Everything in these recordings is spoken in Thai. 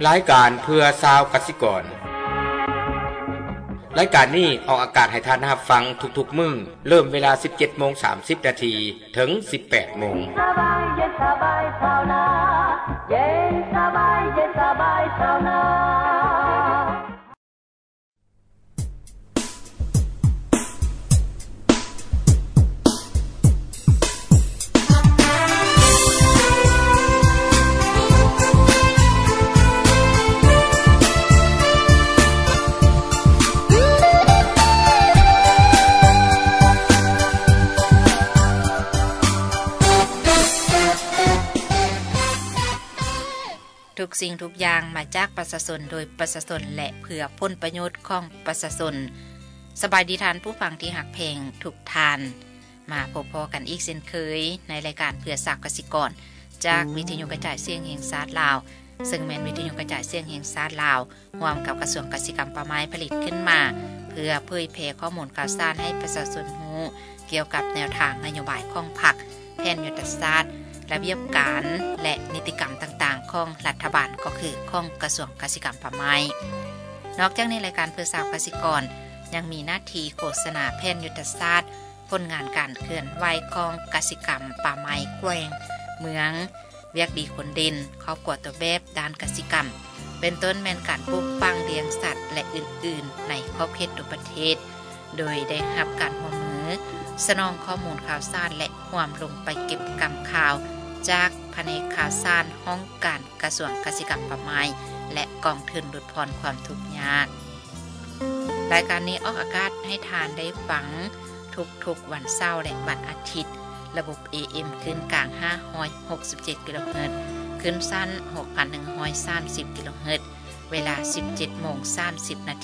รายการเพื่อชาวกสิกรรายการนี้ออกอากาศให้ท่านรับฟังทุกๆมื้อเริ่มเวลา 17:30 น. ถึง 18:00 น. ทุกสิ่งทุกอย่างมาจากประชาชนโดยประชาชนและเพื่อผลประโยชน์ของประชาชนสบายดีท่านผู้ฟังที่หักเพลงทุกท่านมาพบพอกันอีกเช่นเคยในรายการเพื่อชาวกสิกรจากวิทยุกระจายเสียงแห่งชาติลาวซึ่งแม่นวิทยุกระจายเสียงแห่งชาติลาวร่วมกับกระทรวงเกษตรกรรมป่าไม้ผลิตขึ้นมาเพื่อเผยแพร่ข้อมูลข่าวสารให้ประชาชนรู้เกี่ยวกับแนวทางนโยบายของพรรคแผนยุทธศาสตร์ระเบียบการและนิติกรรมต่างๆของรัฐบาลก็คือของกระทรวงเกษตรกรรมป่าไม้นอกจากในรายการเพื่อชาวเกษตรกรยังมีหน้าที่โฆษณาแผนยุทธศาสตร์ผลงานการเคลื่อนไหวของเกษตรกรรมป่าไม้แกว้งเมืองเวียกดีคนเด่นครอบครัวตัวแบบด้านเกษตรกรรมเป็นต้นแม่นการปลูกฝังเลี้ยงสัตว์และอื่นๆในขอบเขตทั่วประเทศโดยได้รับการร่วมมือสนองข้อมูลข่าวสารและร่วมลงไปเก็บกำข่าวจากแผนกข่าวสารห้องการกระทรวงเกษตรกรรมป่าไม้และกองทุนลดผ่อนความทุกข์ยากรายการนี้ออกอากาศให้ทานได้ฟังทุกวันเสาร์และวันอาทิตย์ระบบ AM ขึ้นกลาง567กิโลเฮิรตซ์ขึ้นสั้น 6,130 กิโลเฮิรตซ์เวลา 17:30 น.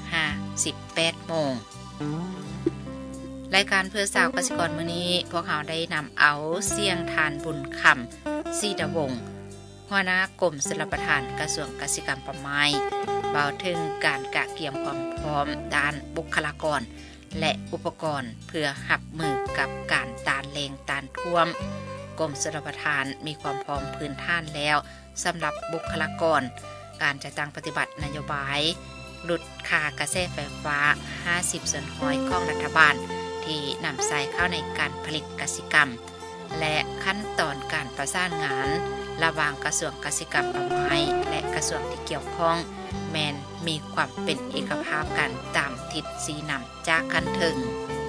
58 โมงรายการเพื่อชาวเกษตรกรมื้อนี้พวกเราได้นำเอาเสียงทานบุญคำศรีดวงศ์หัวหน้ากรมชลประทานกระทรวงเกษตรกรรมป่าไม้เบาถึงการกะเกียมความพร้อมด้านบุคลากรและอุปกรณ์เพื่อรับมือกับการต้านแล้งต้านท่วมกรมชลประทานมีความพร้อมพื้นฐานแล้วสำหรับบุคลากรการจัดตั้งปฏิบัตินโยบายลดค่ากระแสไฟฟ้า50ส่วนร้อยของรัฐบาลที่นำใส่เข้าในการผลิตกสิกรรมและขั้นตอนการประสานงานระหว่างกระทรวงเกษตรกรรมป่าไม้และกระทรวงที่เกี่ยวข้องแม้นมีความเป็นเอกภาพกันตามทิศสีนำจากขั้นถึง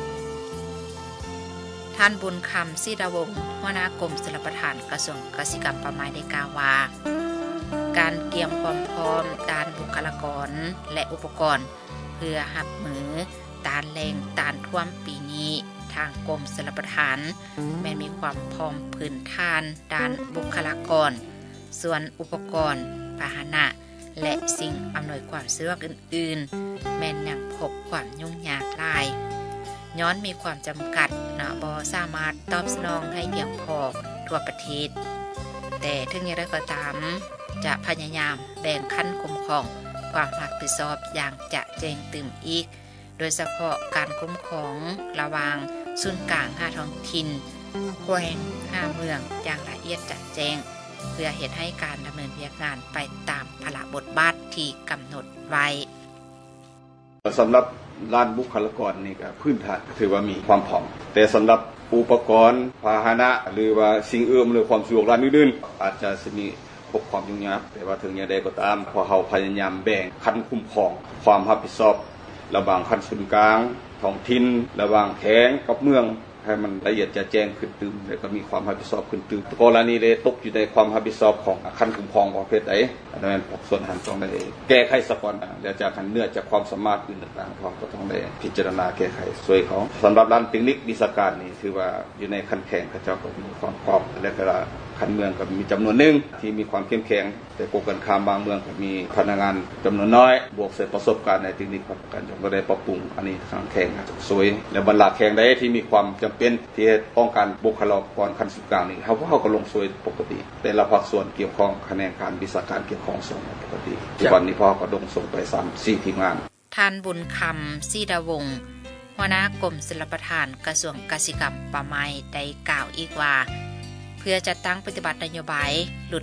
ท่านบุญคำศรีดวงศ์หัวหน้ากรมชลประทานกระทรวงเกษตรกรรมป่าไม้ได้กล่าวว่าการเตรียมความพร้อมด้านบุคลากรและอุปกรณ์เพื่อรับมือต้านแล้งต้านท่วมปีนี้ทางกรมชลประทานแม้มีความพร้อมพื้นฐานด้านบุคลากรส่วนอุปกรณ์พาหนะและสิ่งอำนวยความสะดวกอื่นๆแม้นยังพบความยุ่งยากหลายย้อนมีความจำกัดบ่สามารถตอบสนองให้เพียงพอทั่วประเทศแต่ถึงอย่างไรก็ตามจะพยายามแบ่งขั้นคุ้มครองความรับผิดชอบอย่างจะแจ้งตึมอีกโดยเฉพาะการคุ้มครองระหว่างศูนย์กลาง5ท้องถิ่นแขวง5เมืองอย่างละเอียดจัดแจงเพื่อเฮ็ดให้การดำเนินงานไปตามภาระบทบาทที่กำหนดไว้สำหรับด้านบุคลากรนี่ก็พื้นฐานถือว่ามีความพร้อมแต่สำหรับอุปกรณ์พาหนะหรือว่าสิ่งหรือความสะดวกด้านอื่นๆอาจจะมีพบความยุ่งยากแต่ว่าถึงอย่างใดก็ตามพอเราพยายามแบ่งขั้นคุ้มครองความรับผิดชอบระหว่างขั้นศูนย์กลางท้องถิ่นระหว่างแขวงกับเมืองให้มันละเอียดจะแจ้งขึ้นตึมแล้วก็มีความรับผิดชอบขึ้นตึมกรณีเลยตกอยู่ในความรับผิดชอบของขั้นคุ้มครองประเภทใดอันนั้นส่วนหันต้องได้แก้ไขซะก่อนแล้วจากเนื่องจากความสามารถอื่นต่างๆเราก็ต้องได้พิจารณาแก้ไขช่วยเขาสำหรับด้านเทคนิควิชาการนี่ถือว่าอยู่ในขั้นแข่งเขาเจ้าก็มีความพร้อมและเวลาขั้นเมืองก็มีจำนวนนึงที่มีความเข้มแข็งแต่กกันข้ามบางเมืองก็มีพนักงานจำนวนน้อยบวกเสร็จประสบการณ์ในเทคนิคประกันก็ได้ปรับปรุงอันนี้ทางแข่งสวยและบรรลักแข่งได้ที่มีความจำเป็นที่ป้องกันบุคลากรขั้นสุดกลางนี่เขาก็ลงสวยปกติแต่ละภาคส่วนเกี่ยวข้องคะแนนการวิชาการเกี่ยวข้องส่งปกติปัจจุบันนี้พ่อก็ลงส่งไป 3-4 ทีมงานท่านบุญคำศรีดวงศ์หัวหน้ากรมชลประทานกระทรวงเกษตรกรรมป่าไม้ได้กล่าวอีกว่าเพื่อจัดตั้งปฏิบัตินโยบายลด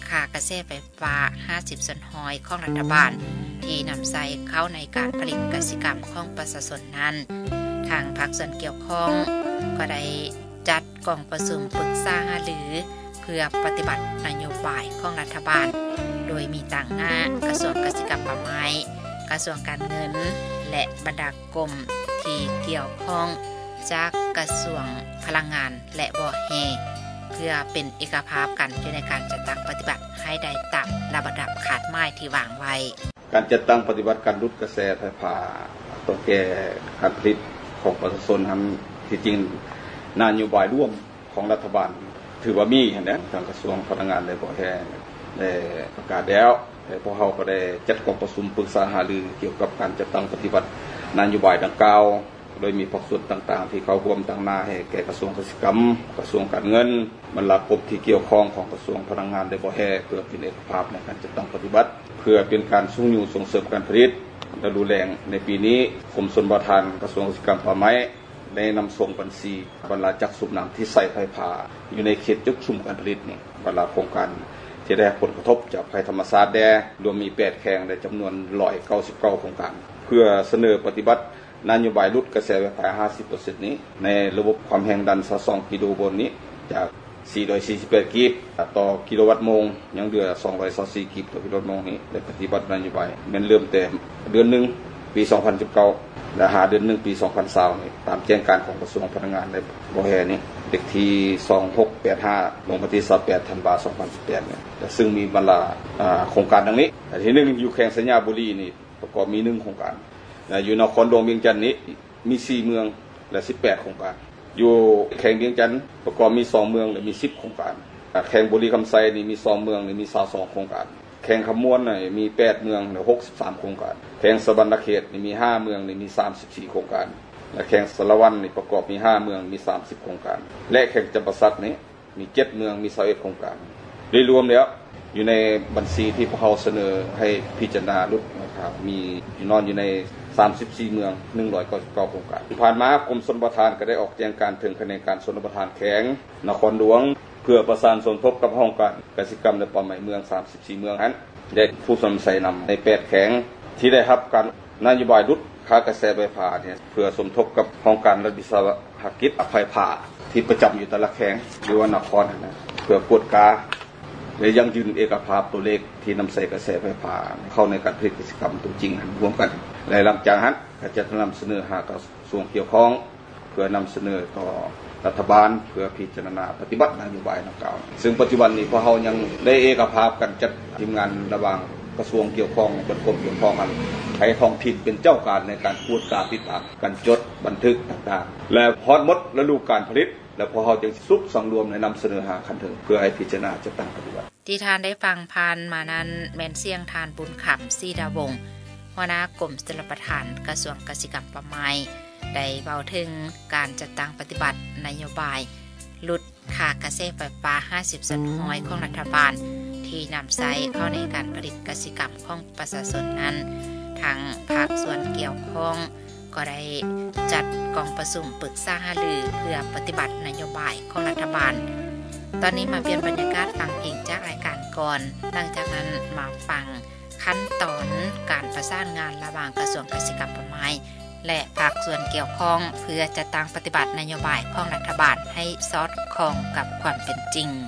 ค่ากระแสไฟฟ้า50ส่วนห้อยของรัฐบาลที่นำใส่เข้าในการผลิตกสิกรรมของประชาชนนั้นทางภาคส่วนเกี่ยวข้องก็ได้จัดกองประชุมปรึกษาหารือเพื่อปฏิบัตินโยบายของรัฐบาลโดยมีต่างหน้ากระทรวงเกษตรกรรมป่าไม้กระทรวงการเงินและบรรดากรมที่เกี่ยวข้องจากกระทรวงพลังงานและบ่อแฮเพื่อเป็นเอกภาพกันในการจัดตั้งปฏิบัติให้ได้ตามระดับขาดไม้ที่วางไว้การจัดตั้งปฏิบัติการรุดกระแสไฟฟ้าต้องแก้การผลิตของประชาชนทำที่จริงนโยบายร่วมของรัฐบาลถือว่ามีนะทางกระทรวงพลังงานได้บ่อแฮได้ประกาศแล้วแต่พวกเขาก็ได้จัดกองประชุมปรึกษาหารือเกี่ยวกับการจัดตั้งปฏิบัตินโยบายดังกล่าวโดยมีภาคส่วนต่างๆที่เขาร่วมตั้งหน้าให้แก่กระทรวงเกษตรกรรมกระทรวงการเงินบรรดากรมที่เกี่ยวข้องของกระทรวงพลังงานได้บ่แฮเพื่อเป็นเอกภาพในการจัดตั้งปฏิบัติเพื่อเป็นการส่งเสริมการผลิตและดูแลในปีนี้กรมชลประทานกระทรวงเกษตรกรรมป่าไม้ได้นำส่งบัญชีบรรดาจักรสูบน้ำที่ใส่ไฟฟ้าอยู่ในเขตจุดชุมการผลิตนี่บรรดาโครงการที่ได้ผลกระทบจากภัยธรรมชาติแดรวมมี8แข่งในจำนวน199โครงการเพื่อเสนอปฏิบัตินโยบายลดกระแสไฟฟ้า 50% นี้ในระบบความแรงดัน22กิโลโวลต์นี้จาก448กิกต่อกิโลวัตต์โมงยังเหลือ224กิกต่อกิโลวัตต์โมงนี้ได้ปฏิบัตินโยบายมันเริ่มแต่เดือน1ปี2019และหาเดือน1ปี2020นี้ตามแจ้งการของกระทรวงพลังงานในบ่แฮนี้เด็กที่2685ลงวันที่28ธันวาคม2018เนี่ยซึ่งมีบรรดาโครงการดังนี้ที่1อยู่แขวงสัญญาบุรีนี่ประกอบมี1โครงการอยู่นครหลวงเวียงจันทน์นี้มี4เมืองและ18โครงการอยู่แขวงเวียงจันทน์ประกอบมี2เมืองและมี10โครงการแขวงบุรีคำไซนี่มี2เมืองและมี22โครงการแขวงขมวนนี่มี8เมืองและ63โครงการแขวงสะบันดาเขตนี่มี5เมืองและมี34โครงการและแขวงสารวัตรนี่ประกอบมี5เมืองมี30โครงการและแขวงจำปาสักนี่มี7เมืองมี21โครงการโดยรวมแล้วอยู่ในบัญชีที่พวกเราเสนอให้พิจารณาลดนะครับมีอยู่ใน34เมือง199โครงการที่ผ่านมากรมชลประทานก็ได้ออกแจ้งการถึงคะแนนการชลประทานแข็งนครหลวงเพื่อประสานสมทบกับห้องการกสิกรรมในป่าไม้เมือง34เมืองนั้นได้ผู้สนับสนุนใน8แข็งที่ได้รับการนโยบายลดค่ากระแสไฟฟ้าเนี่ยเพื่อสมทบกับห้องการรัฐวิสาหกิจไฟฟ้าที่ประจำอยู่แต่ละแข็งหรือว่านครนะเพื่อกวดกาและยังยืนเอกภาพตัวเลขที่นำใส่กระแสไฟฟ้าเข้าในการผลิตกิจกรรมตัวจริงรวมกันและหลังจากนั้นก็จะนำเสนอหากระทรวงเกี่ยวข้องเพื่อนำเสนอต่อรัฐบาลเพื่อพิจารณาปฏิบัตินโยบายดังกล่าวซึ่งปัจจุบันนี้พวกเรายังได้เอกภาพกันจัดทีมงานระหว่างกระทรวงเกี่ยวข้องกับกรมเกี่ยวข้องกันให้ท้องถิ่นเป็นเจ้าการในการตรวจการติดตามการจดบันทึกต่างๆและพอหมดฤดูการผลิตแล้วพอเขาจึงสุกสังรวมในนำเสนอหาคันถึงเพื่อให้พิจารณาจะตั้งปฏิบัติที่ทานได้ฟังผ่านมานั้นแม่นเสียงทานบุญขำซีดาวงศ์หัวหน้ากรมชลประทานกระทรวงเกษตรกรรมป่าไม้ได้เว้าถึงการจัดตั้งปฏิบัตินโยบายลดค่ากระแสไฟฟ้า50ส่วนห้อยของรัฐบาลที่นำใส่เข้าในการผลิตกสิกรรมของประชาชนนั้นทางภาคส่วนเกี่ยวข้องก็ได้จัดกองประชุมปรึกษาหารือเพื่อปฏิบัตินโยบายของรัฐบาลตอนนี้มาเปลี่ยนบรรยากาศฟังเพลงจากรายการก่อนหลังจากนั้นมาฟังขั้นตอนการประสานงานระหว่างกระทรวงเกษตรกรรมป่าไม้และภาคส่วนเกี่ยวข้องเพื่อจะตั้งปฏิบัตินโยบายของรัฐบาลให้สอดคล้องกับความเป็นจริง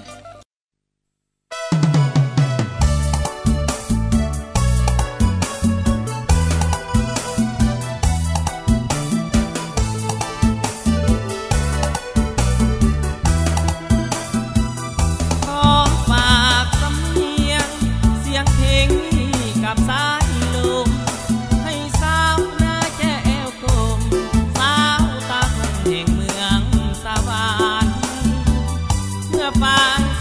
ฟัง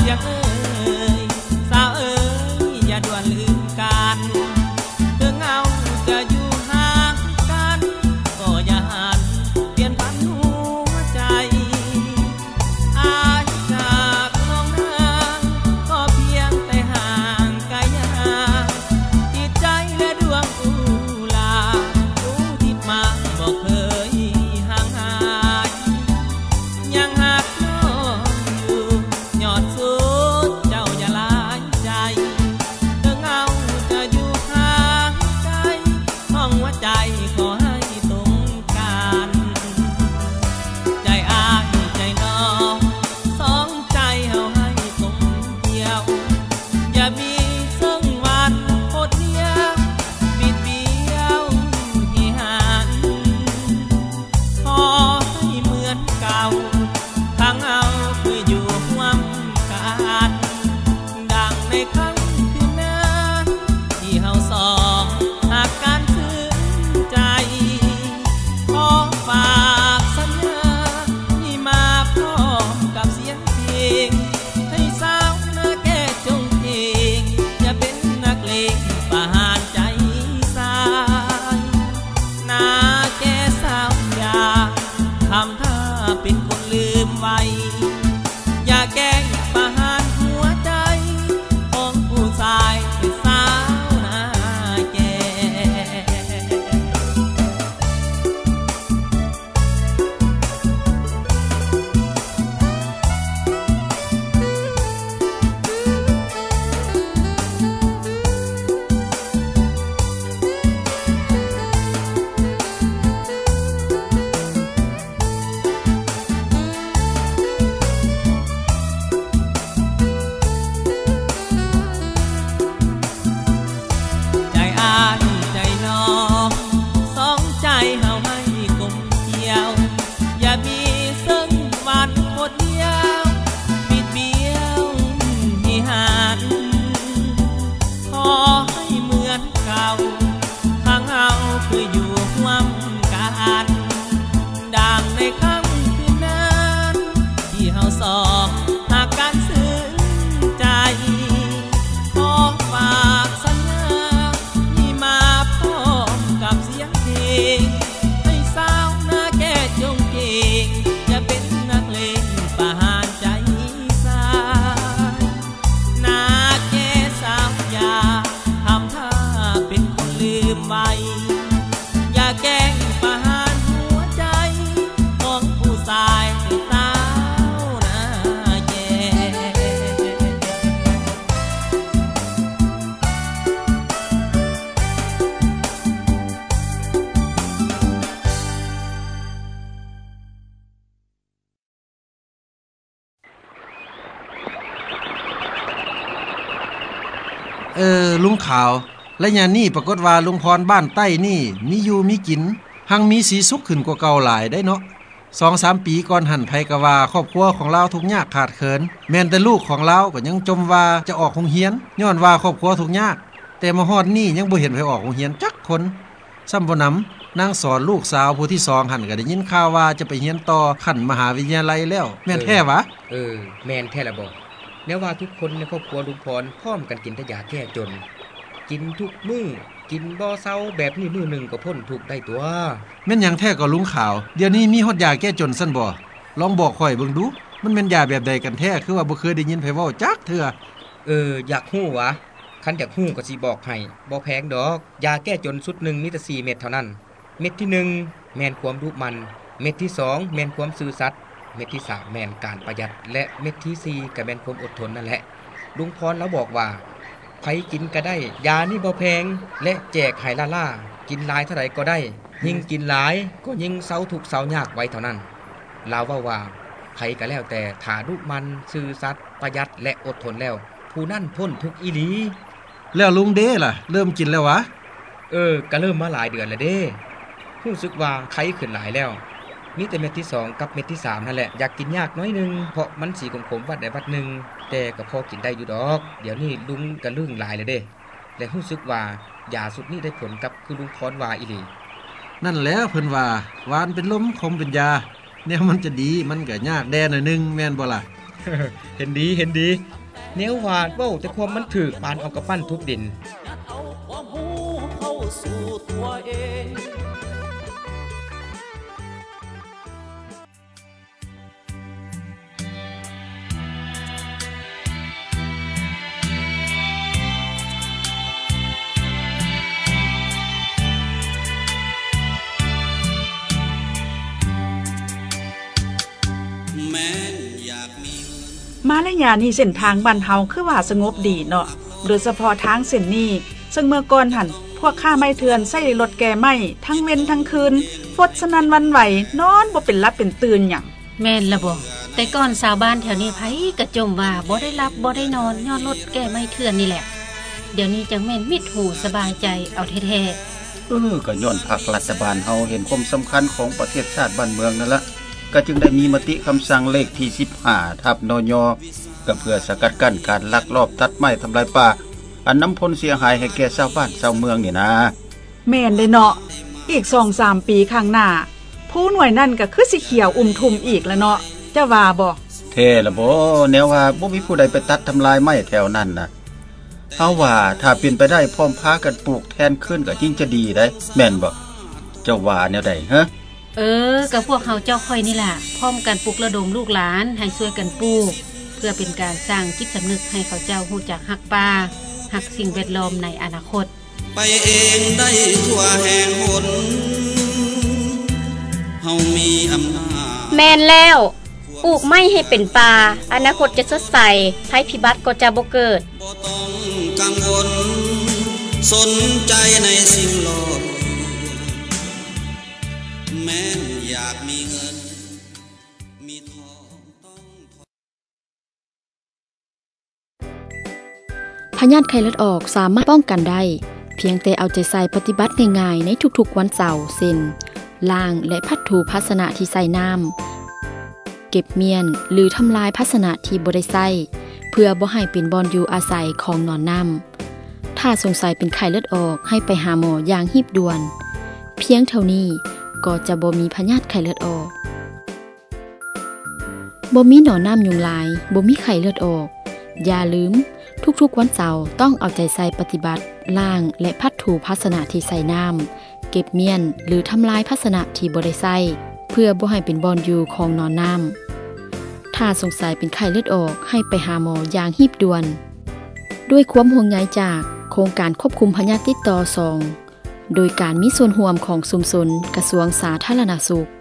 ในค่ำคืนนั้นที่เฮาสองหากกันซึ้งใจขอฝากสัญญานี่มาพร้อมกับเสียงเพลงให้สาวหน้าแก่จงเก่งจะเป็นนักเลงประหารใจสายหน้าแก่สาวอย่าทำท่าเป็นคนลืมไว้อย่าแกล้งประหารหัวใจของผู้ชายที่สาวหน้าแก่ลุงขาวและยามนี้ปรากฏว่าลุงพรบ้านใต้นี่มีอยู่มีกินหังมีสีสุขขึ้นกว่าเก่าหลายได้เนาะ 2-3 ปีก่อนหันไผก็ว่าครอบครัวของเราทุกข์ยากขาดเขินแม้นแต่ลูกของเราก็ยังจมว่าจะออกโรงเรียนย้อนว่าครอบครัวทุกข์ยากแต่มาฮอดนี้ยังบ่เห็นไผออกโรงเรียนจักคนซ้ำบ่นำนางสอนลูกสาวผู้ที่2หันก็ได้ยินข่าวว่าจะไปเรียนต่อขั้นมหาวิทยาลัยแล้วแม่นแท้วะแม่นแท้ละบ่แม้ว่าทุกคนในครอบครัวลุงพรพร้อมกันกินแต่ยาแก้จนกินทุกมื้อกินบ่เซาแบบนี้มื้อนึงก็พ้นทุกข์ได้ตัวแม่นหยังแท้ก็ลุงขาวเดี๋ยวนี้มีฮอดยาแก้จนซั่นบ่ลองบอกข่อยเบิ่งดูมันแม่นยาแบบใดกันแท้คือว่าบ่เคยได้ยินไผเว้าจักเทื่ออยากฮู้วะคันอยากฮู้ก็สิบอกให้บ่แพงดอกยาแก้จนสุดนึงมีแต่4เม็ดเท่านั้นเม็ดที่1แม่นความดุมันเม็ดที่2แม่นความซื่อสัตย์เม็ดที่3แม่นการประหยัดและเม็ดที่4ก็แม่นความอดทนนั่นแหละลุงพรแล้วบอกว่าไผกินก็ได้ยานี่บ่แพงและแจกให้ล่ากินหลายเท่าใดก็ได้ยิ่งกินหลายก็ยิ่งเซาทุกข์เซายากไว้เท่านั้นลาวว่าไผก็แล้วแต่ถ้าดุมันซื่อสัตย์ประหยัดและอดทนแล้วผู้นั้นพ้นทุกข์อีหลีแล้วลุงเด้ล่ะเริ่มกินแล้ววะก็เริ่มมาหลายเดือนแล้วเด้รู้สึกว่าไข้ขึ้นหลายแล้วมีแต่เม็ดที่2กับเม็ดที่3นั่นแหละอยากกินยากน้อยนึงเพราะมันสีขมๆวัดได้วัดนึงแต่ก็พอกินได้อยู่ดอกเดี๋ยวนี้ลุงก็ลึ่งหลายแล้วเด้และรู้สึกว่ายาสุดนี้ได้ผลกับคือลุงพรว่าอีหลีนั่นแหละเพิ่นว่าหวานเป็นลมคมเป็นยาแนวมันจะดีมันก็ยากแดหน่อยนึงแม่นบ่ล่ะเห็นดีแนวหวานเว้าแต่ความมันถูกปานเอากระปั้นทุบดินเอาความฮู้เข้าสู่ตัวเองมาระยะนี้เส้นทางบ้านเฮาคือว่าสงบดีเนาะโดยเฉพาะทางเส้นนี้ซึ่งเมื่อก่อนหั่นพวกค้าไม้เถื่อนใช้รถแก่ไม้ทั้งเว้นทั้งคืนฟดสนั่นวันไหวนอนบ่เป็นหลับเป็นตื่นหยังแม่นละบ่แต่ก่อนชาวบ้านแถวนี้ไผก็จมว่าบ่ได้หลับบ่ได้นอนย้อนรถแก่ไม้เถื่อนนี่แหละเดี๋ยวนี้จังแม่นมิดหูสบายใจเอาแท้ๆก็ย้อนภาครัฐบาลเฮาเห็นความสำคัญของประเทศชาติบ้านเมืองนั่นละก็จึงได้มีมติคำสั่งเลขที่15/นย.ก็เพื่อสกัดกั้นการลักลอบตัดไม้ทำลายป่าอันนำผลเสียหายให้แก่ชาวบ้านชาวเมืองนี่นะแม่นเด้เนาะอีก 2-3 ปีข้างหน้าผู้หน่วยนั่นก็คือสิเขียวทุ่มอีกแล้วเนาะจะว่าบ่แท้ละบ่แนวว่าบ่มีผู้ใดไปตัดทำลายไม้แถวนั้นน่ะเฮาว่าถ้าเป็นไปได้พร้อมพากันปลูกแทนขึ้นก็ยิ่งจะดีได้แม่นบ่เจ้าว่าแนวใดฮะกับพวกเฮาเจ้าค่อยนี่ล่ะพร้อมกันปลุกระดมลูกหลานให้ช่วยกันปลูกเพื่อเป็นการสร้างจิตสำนึกให้เขาเจ้าฮู้จักรักป่ารักสิ่งแวดล้อมในอนาคตไปเองได้ทั่วแห่งหนเฮามีอำนาจแม่นแล้วปลูกไม้ให้เป็นป่าอนาคตจะสดใสภัยพิบัติก็จะบ่เกิดบ่ต้องกังวลสนใจในสิ่งโลกแม้นอยากมีเงินมีทองต้องพยาธิไข้เลือดออกสามารถป้องกันได้เพียงแต่เอาใจใส่ปฏิบัติง่ายๆในทุกๆวันเสาร์เช่นล้างและพัดถูภาชนะที่ใส่น้ำเก็บเมียนหรือทำลายภาชนะที่บ่ได้ใส่เพื่อบ่ให้เป็นบ่อนอยู่อาศัยของนอนน้ำถ้าสงสัยเป็นไข้เลือดออกให้ไปหาหมออย่างรีบด่วนเพียงเท่านี้ก็จะบ่มีพยาธิไข้เลือดออกบ่มีหนอนน้ำยุงลายบ่มีไข้เลือดออกอย่าลืมทุกๆวันเสาร์ต้องเอาใจใส่ปฏิบัติล้างและพัดถูภาชนะที่ใส่น้ำเก็บเมียนหรือทำลายภาชนะที่บ่ได้ใส่เพื่อบ่ให้เป็นบ่อนอยู่ของหนอนน้ำถ้าสงสัยเป็นไข้เลือดออกให้ไปหาหมออย่างรีบด่วนด้วยความห่วงใยจากโครงการควบคุมพยาธิติดต่อ2โดยการมีส่วนร่วมของชุมชนกระทรวงสาธารณสุข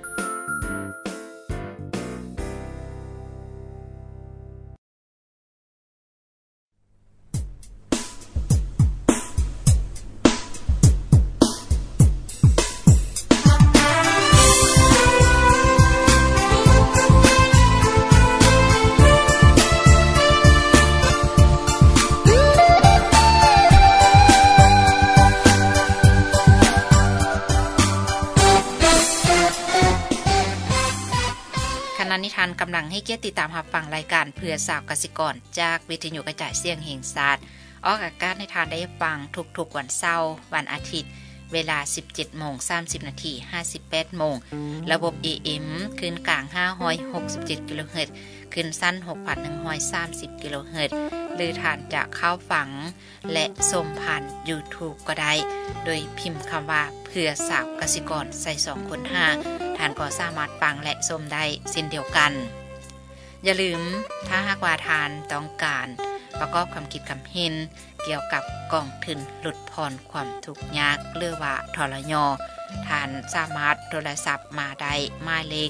นิทานกำลังให้เกียรติติดตามรับฟังรายการเพื่อสาวกสิกรจากวิทยุกระจายเสียงแห่งชาติออกอากาศในทานได้ฟังทุกๆวันเสาร์วันอาทิตย์เวลา 17:30 น. 58 โมงระบบ AM ขึ้นกลาง567 กิโลเฮิรตซ์ขึ้นสั้น 6,130 กิโลเฮิรตซ์หรือทานจะเข้าฟังและชมผ่าน YouTube ก็ได้โดยพิมพ์คำว่าเพื่อสาวกสิกรใส่2คน5ท่านก็สามารถฟังและชมได้เช่นเดียวกันอย่าลืมถ้าหากว่าทานต้องการประกอบความคิดความเห็นเกี่ยวกับกองทุนลดผ่อนความทุกข์ยากหรือว่าทรยท่านสามารถโทรศัพท์มาได้หมายเลข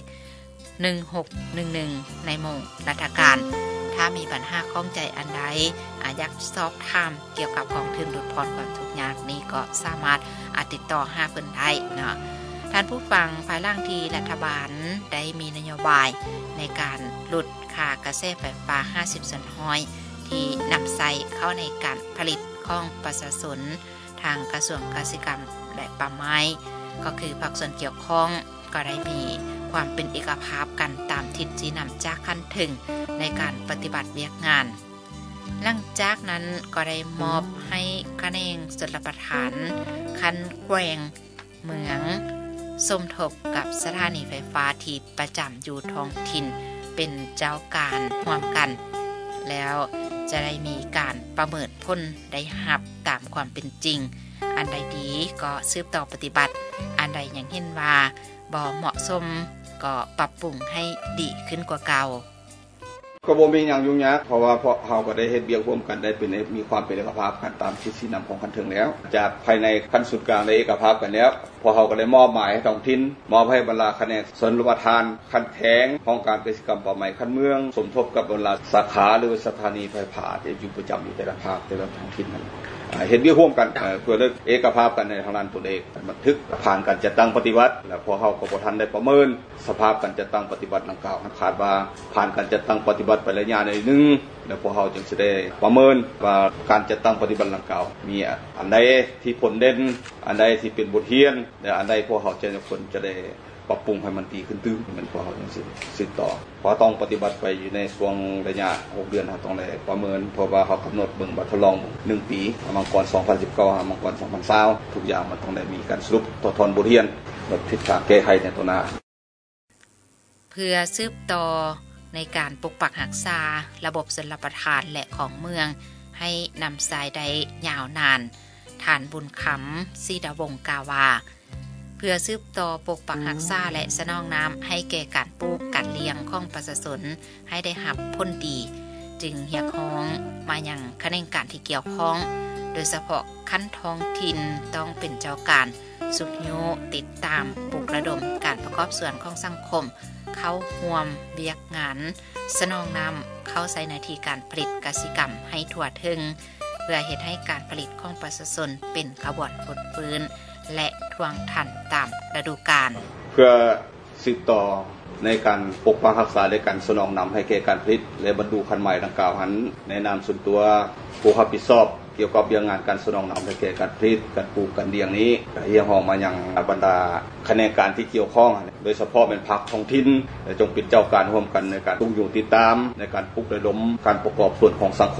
1611ในหมู่ราชการถ้ามีปัญหาข้องใจอันใดอยากสอบถามเกี่ยวกับกองทุนลดผ่อนความทุกข์ยากนี้ก็สามารถติดต่อหาเพิ่นได้เนาะท่านผู้ฟังภายหลังที่รัฐบาลได้มีนโยบายในการลดค่ากระแสไฟฟ้า50 เซนต์ห้อยที่นำใส่เข้าในการผลิตของประชาชนทางกระทรวงเกษตรกรรมและป่าไม้ก็คือภาคส่วนเกี่ยวข้องก็ได้มีความเป็นเอกภาพกันตามทิศชี้นำจากขั้นถึงในการปฏิบัติเวียกงานหลังจากนั้นก็ได้มอบให้คะแนนชลประทานคันแกวงเมืองสมทบกับสถานีไฟฟ้าที่ประจำอยู่ท้องถิ่นเป็นเจ้าการร่วมกันแล้วจะได้มีการประเมินผลได้รับตามความเป็นจริงอันใดดีก็สืบต่อปฏิบัติอันใดยังเห็นว่าบ่เหมาะสมก็ปรับปรุงให้ดีขึ้นกว่าเก่าก็บ่มีหยังยุ่งยากเพราะว่าเฮาก็ได้เฮ็ดเวียกร่วมกันได้เป็นมีความเป็นเอกภาพกันตามทิศชี้นำของคันเทิงแล้วจากภายในขั้นสุดกลางได้เอกภาพกันแล้วพอเฮาก็ได้มอบหมายให้ท้องถิ่นมอบให้บรรดาคะแนนชลประทานคันแท้งของการเกษตรกรรมป่าไม้คันเมืองสมทบกับบรรดาสาขาหรือสถานีไฟฟ้าที่อยู่ประจำอยู่แต่ละภาคแต่ละท้องถิ่นนั้นเห็นเวียกร่วมกันเพื่อเอกภาพกันในทางด้านตัวเองบันทึกผ่านการจัดตั้งปฏิบัติแล้วพอเฮาก็บ่ทันได้ประเมินสภาพการจัดตั้งปฏิบัติดังกล่าวคาดว่าผ่านการจัดตั้งปฏิบัติไประยะนึงแล้วพวกเฮาจึงสิได้ประเมินว่าการจัดตั้งปฏิบัติดังกล่าวมีอันใดที่ผลเด่นอันใดที่เป็นบทเรียนและอันใดพวกเฮาจะได้ปรับปรุงให้มันดีขึ้นตื้อเหมือนพวกเฮาจังซี่สืบต่อเพราะต้องปฏิบัติไปอยู่ในช่วงระยะ6เดือนต้องได้ประเมินเพราะว่าเฮากำหนดเบิ่งบัดทดลอง1ปีมังกร2019มังกร2020ทุกอย่างมันต้องได้มีการสรุปทดทอนบทเรียนลดทิศทางแก้ไขในตัวหน้าเพื่อสืบต่อในการปกปักรักษาระบบชลประทานและของเมืองให้นำสายได้ยาวนานฐานบุญคำศรีดาวงศ์กาวาเพื่อสืบต่อปกปักรักษาและสนองน้ำให้แก่การปลูกการเลี้ยงของประชาชนให้ได้รับผลดีจึงเรียกร้องมายังคณะกรรมการที่เกี่ยวข้องโดยเฉพาะขั้นท้องถิ่นต้องเป็นเจ้าการสุขโยติดตามปลุกระดมการประกอบส่วนของสังคมเข้าร่วมเวียกงานสนองน้ำเข้าใช้หน้าที่การผลิตกสิกรรมให้ทั่วถึงเพื่อเฮ็ดให้การผลิตของประชาชนเป็นขบวนฟดฟื้นและทวงทันตามฤดูกาลเพื่อสืบต่อในการปกปักรักษาและการสนองนำให้แก่การผลิตและบรรจุคันใหม่ดังกล่าวหันในนามส่วนตัวผู้รับผิดชอบเกี่ยวกับเรื่องงานการสนองนำให้แก่การผลิตการปลูกการเลี้ยงนี้เรียกร้องมายังบรรดาคณะการที่เกี่ยวข้องโดยเฉพาะเป็นภาคท้องถิ่นจงเป็นเจ้าการร่วมกันในการตุ้งอยู่ติดตามในการปลุกระดมการประกอบส่วนของสังคม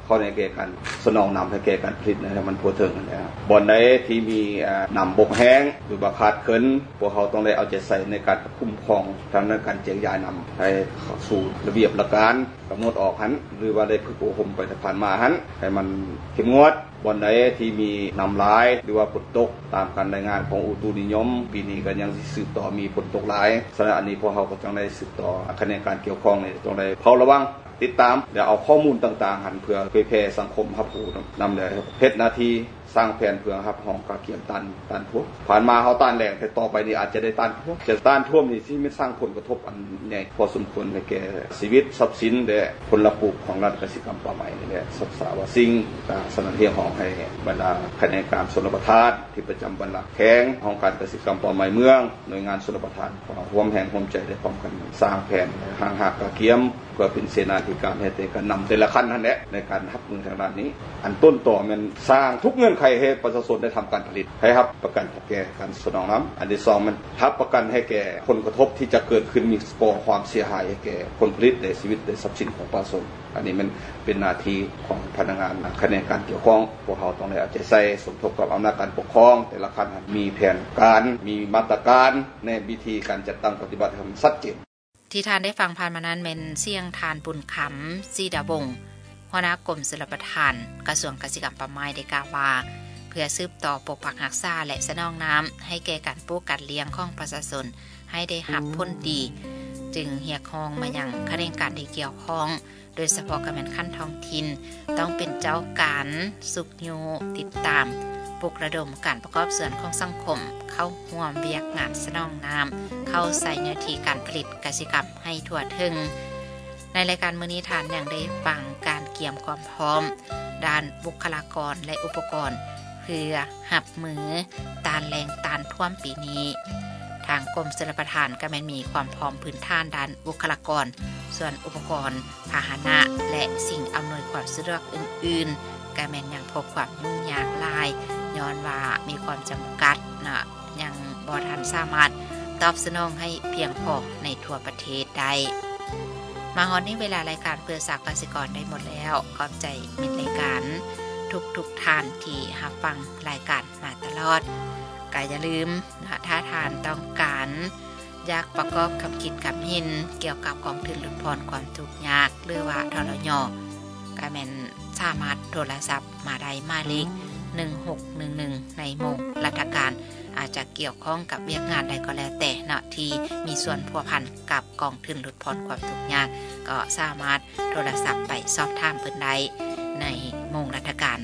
เข้าในแก่การสนองนำให้แก่การผลิตนะครับมันทั่วถึงนะครับบ่อนใดที่มีนำบกแห้งหรือว่าขาดเคินพวกเขาต้องได้เอาใจใส่ในการคุ้มครองทางด้านการแจกจ่ายนำให้สู่ระเบียบหลักการกำหนดออกหันหรือว่าได้ฝึกอบรมไปผ่านมาหันให้มันเข้มงวดบ่อนใดที่มีนำหลายหรือว่าฝนตกตามการรายงานของอุตุนิยมปีนี้ก็ยังสืบต่อมีฝนตกหลายฉะนั้นอันนี้พวกเขาก็ต้องได้สืบต่อคณะการเกี่ยวข้องนี่ต้องได้เฝ้าระวังติดตามเดี๋ยวเอาข้อมูลต่างๆหันเพื่อเผยแพร่สังคมรับรู้นำเลยเฮ็ดหน้าที่สร้างแผนเพื่อรับห้องกาเกียมตันท่วมผ่านมาเฮาต้านแรงแต่ต่อไปนี่อาจจะได้ต้านท่วมจะต้านท่วมนี่ที่ไม่สร้างผลกระทบอันใหญ่พอสมควรให้แก่ชีวิตทรัพย์สินและผลปลูกของรัฐเกษตรกรรมป่าไม้นี่แหละศึกษาว่าสิ่งสนับสนุนของให้บรรดาคณะกรรมการชลประทานที่ประจำบรรลักแข้งของการเกษตรกรรมป่าไม้เมืองหน่วยงานชลประทานร่วมแห่งร่วมใจได้พร้อมกันสร้างแผนห่างหักกาเกียมเพื่อเป็นเสนาธิการให้แต่การนำแต่ละขั้นนั่นแหละในการรับมือทางด้านนี้อันต้นต่อมันสร้างทุกเงื่อนไขให้ประชาชนได้ทำการผลิตให้ครับประกันแก่การสนองน้ำอันที่สองมันรับประกันให้แก่ผลกระทบที่จะเกิดขึ้นมีปอความเสียหายให้แก่คนผลิตในชีวิตในทรัพย์สินของประชาชนอันนี้มันเป็นหน้าที่ของพนักงานคณะการเกี่ยวข้องพวกเขาต้องได้เอาใจใส่สมทบกับอำนาจการปกครองแต่ละขั้นมีแผนการมีมาตรการในวิธีการจัดตั้งปฏิบัติให้ชัดเจนที่ทานได้ฟังผ่านมานั้นเป็นเสียงทานบุญคำซีดาบงหัวหน้ากรมชลประทานกระทรวงเกษตรกรรมป่าไม้ได้กล่าวว่าเพื่อสืบต่อปกปักรักษาและสนองน้ำให้แก่การปลูกการเลี้ยงของประชาชนให้ได้รับผลดีจึงเรียกร้องมายังคณะการที่เกี่ยวข้องโดยเฉพาะการขั้นท้องถิ่นต้องเป็นเจ้าการสุขโยติดตามปลุกระดมการประกอบส่วนของสังคมเข้าร่วมเวียกงานสนองน้ำเข้าใส่เนื้อที่การผลิตกสิกรรมให้ทั่วถึงในรายการมื้อนี้ทานอย่างได้ฟังการเกี่ยมความพร้อมด้านบุคลากรและอุปกรณ์เพื่อหับมือตานแรงตานท่วมปีนี้ทางกรมชลประทานก็แม้นมีความพร้อมพื้นฐานด้านบุคลากรส่วนอุปกรณ์พาหนะและสิ่งอำนวยความสะดวกอื่นๆก็แม้นยังพบความยุ่งยากหลายย้อนว่ามีความจำกัดนะยังบ่ทันสามารถตอบสนองให้เพียงพอในทั่วประเทศได้มาฮอดนี้เวลารายการเพื่อสากกสิกรได้หมดแล้วขอบใจมิตรรายการทุกท่านที่รับฟังรายการมาตลอดก็อย่าลืมถ้าทานต้องการอยากประกอบคำคิดคำเห็นเกี่ยวกับกองทุนลดผ่อนความทุกข์ยากหรือว่าทรยก็แม่นสามารถโทรศัพท์มาได้หมายเลข1611ในหมู่ราชการอาจจะเกี่ยวข้องกับเวียกงานใดก็แล้วแต่เนาะที่มีส่วนพัวพันกับกองทุนลดผ่อนความทุกข์ยากก็สามารถโทรศัพท์ไปสอบถามเพิ่นได้ในหมู่ราชการ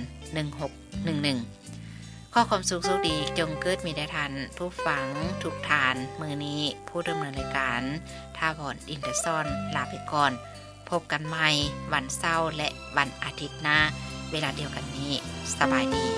1611ข้อความสุขดีจงเกิดมีได้ทันผู้ฟังทุกทานมือนี้ผู้ดำเนินรายการท่าพรอินเตอร์ซอนลาไปก่อนพบกันใหม่วันเสาร์และวันอาทิตย์หน้าเวลาเดียวกันนี้สบายดี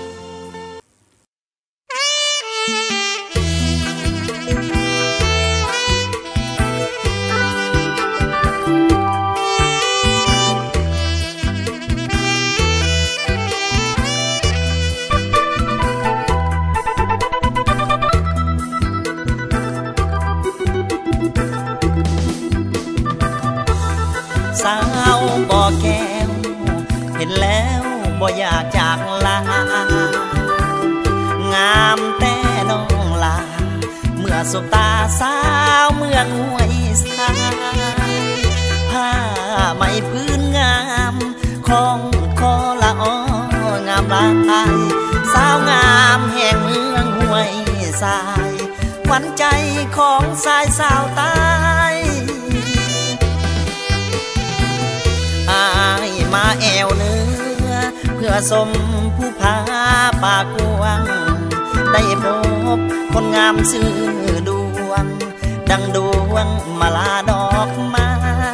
สาวบ่แก้วเห็นแล้วบ่อยากจากลางามแต่น้องลาเมื่อสบตาสาวเมืองห้วยทรายผ้าไหมพื้นงามของคอละอ้องามลายสาวงามแห่งเมืองห้วยทรายขวัญใจของสายสาวใต้อายมาแอวเนื้อเพื่อสมผู้พาปากกวางได้พบคนงามซื่อดวงดังดวงมาลาดอกไม้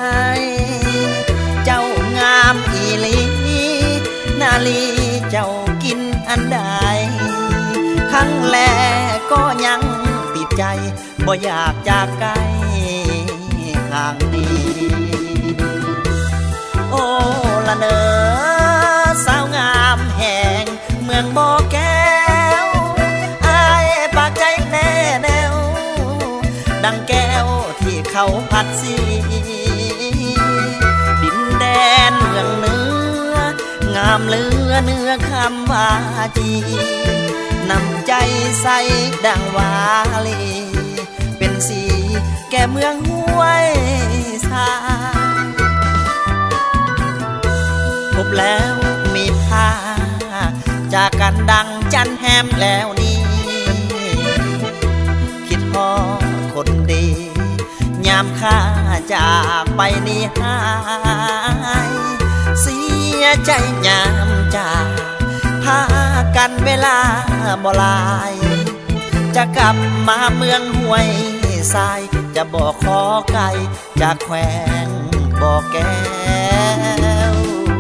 เจ้างามอีหลีนาลีเจ้ากินอันใดครั้งแรกก็ยังติดใจบ่อยากจากไกลห่างนี้โอ้ละเนอสาวงามแห่งเมืองบ่อแก้วอายปากใจแน่แนวดังแก้วที่เขาพัดสีดินแดนเมืองเหนืองามเหลือเนื้อคำว่าจีนำใจใส่ดังวาลีเป็นสีแก่เมืองห้วยทรายพบแล้วมีผ้าจากกันดังจันแฮมแล้วนี้คิดฮอดคนดียามข้าจากไปนี่หายเสียใจยามจากพากันเวลาบ่ลายจะกลับมาเมืองห้วยทรายจะบอกขอไกลจากแขวงบ่อแก้ว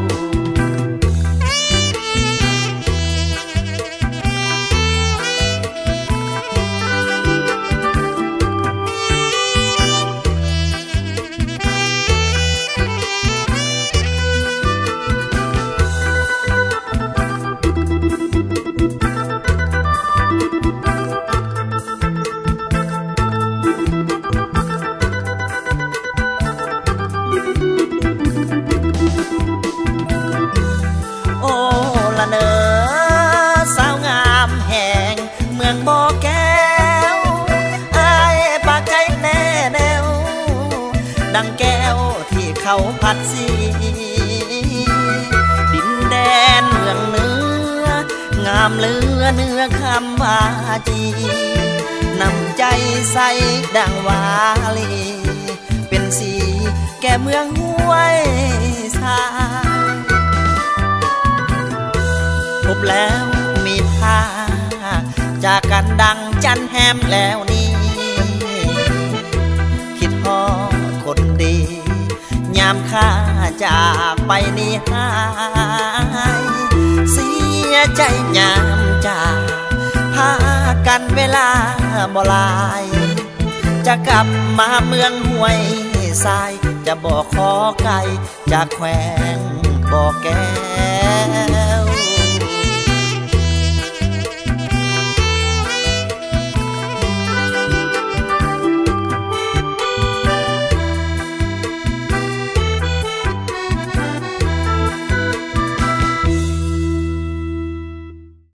ดังแก้วที่เขาพัดสีดินแดนเมืองเนื้องามเหลือเนื้อคำว่าจีนำใจใส่ดังวาลีเป็นสีแก่เมืองห้วยทรายพบแล้วมีผ้าจากกันดังจันแฮมแล้วนี้คิดฮอดคนดียามข้าจากไปนี่หายเสียใจยามจากพากันเวลาบ่ลายจะกลับมาเมืองห้วยทรายจะบอกขอไกลจากแขวงบ่อแก้